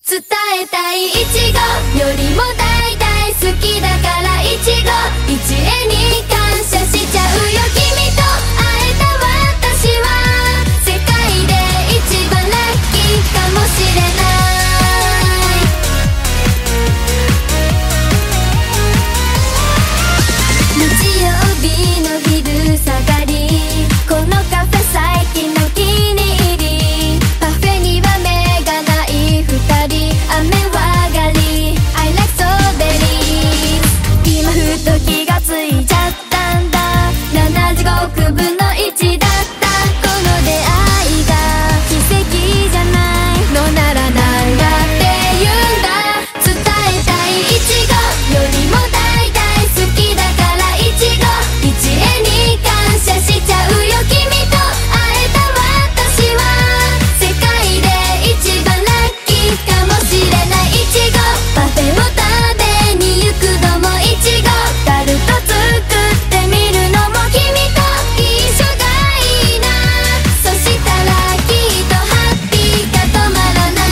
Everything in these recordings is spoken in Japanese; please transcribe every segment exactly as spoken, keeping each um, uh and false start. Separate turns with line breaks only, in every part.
伝えたいいちごよりも大大好きだからいちご一会に感謝しちゃうよ。君と会えた私は世界で一番ラッキーかもしれない。日曜日の昼下がり、このカフェ最近の気に入り、パフェには目がないふたり、雨上がり I like strawberries。 今ふと気がついちゃったんだ、ななじごくぶんのいちだった。この出会いが奇跡じゃないのならなんだって言うんだ。伝えたいいちごよりも大大好きだからいちご一会に感謝しちゃうよ。君と会えた私は世界で一番ラッキーかもしれない。いちごパフェを食べに行くのもいちご、タルト作ってみるのも君と一緒がいいな。そしたらきっとハッピーが止まらない。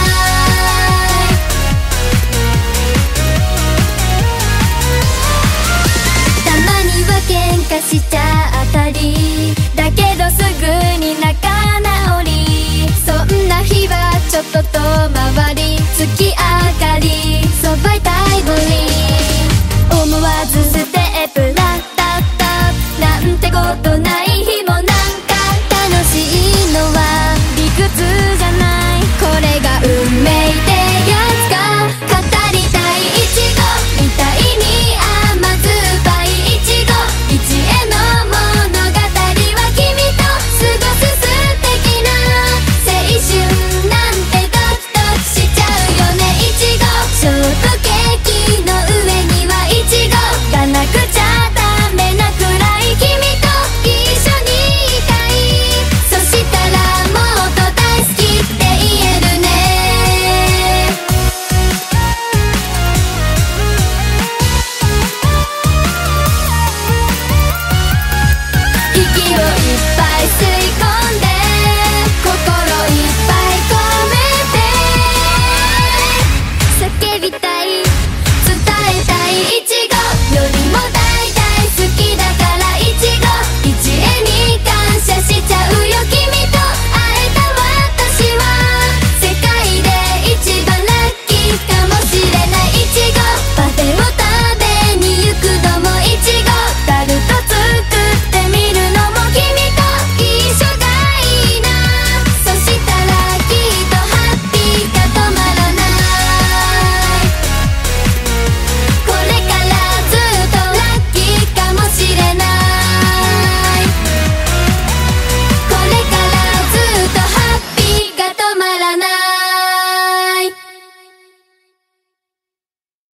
たまには喧嘩しちゃったり、だけどすぐに仲直り、そんな日はちょっと遠回り、付き合